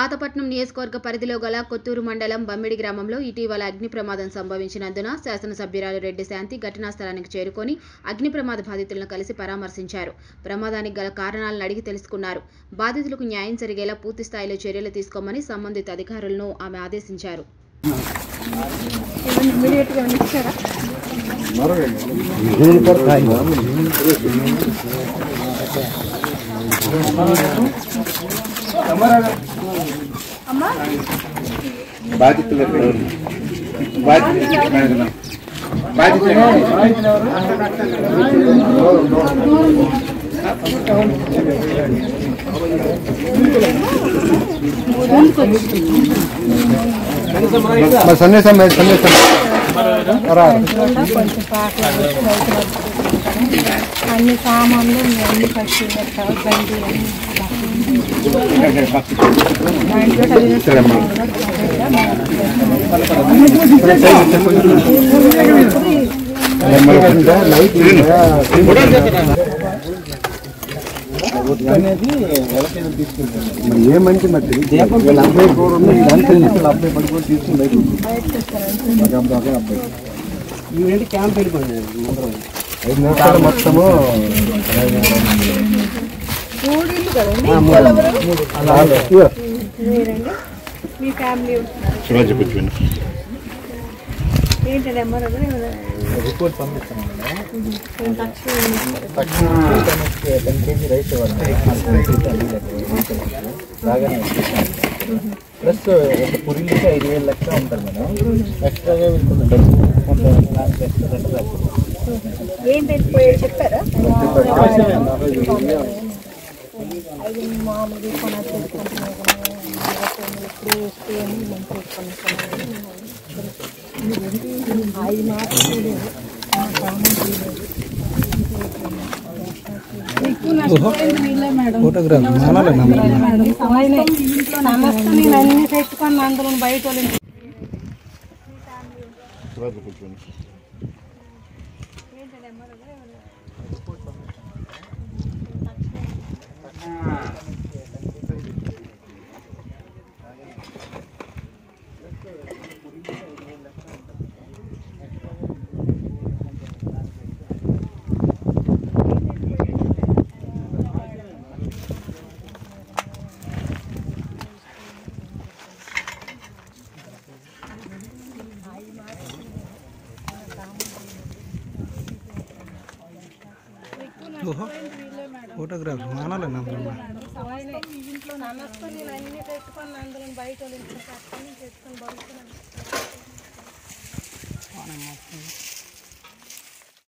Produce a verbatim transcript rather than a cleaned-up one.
పాతపట్నం నియోజకవర్గ పరిధిలో గల కొత్తూరు మండలం బమ్మిడి గ్రామంలో ఇటీవల అగ్ని ప్రమాదం సంభవించినందున శాసనసభ్యురాలు రెడ్డి శాంతి ఘటనా స్థలానికి చేరుకొని అగ్ని ప్రమాద బాధితులను కలిసి పరామర్శించారు. ప్రమాదానికి గల కారణాలను అడిగి తెలుసుకున్నారు. బాధితులకు న్యాయం జరిగేలా పూర్తి స్థాయిలో చర్యలు తీసుకోమని సంబంధిత అధికారులను ఆమె ఆదేశించారు. బాధితులకు బాధితులు సందేశం సందేశం అన్ని సామాన్లు అన్ని పచ్చి బండి ఏమంటే మరి అబ్బాయి అబ్బాయి పడుకొని తీసుకుని బయట అబ్బాయి ఇవేంటి క్యాంప్ వెళ్ళిపోయింది ఐదు నిమిషాలు మొత్తము మీ ఫ్యామిలీ ఏంటంటే రిపోర్ట్ పంపిస్తాను. టెన్ కేజీ రైస్ బాగానే ప్లస్ ఒక పురికి ఐదు వేలు లక్ష ఉంటారు మేడం. ఎక్స్ట్రాగా కొంచెం డబ్బు కొంత ఎక్స్ట్రా ఏంటంటే చెప్పారా మామూలుగా ఐదు మాత్రం ఫోటోగ్రాఫ్ అన్ని పెట్టుకొని అందులో బయట ఫోటోగ్రాఫ్ మానాలి ఇంట్లో నమస్తే నేను అన్ని పెట్టుకొని అందులో బయట పెట్టుకొని బతుకున్నాను.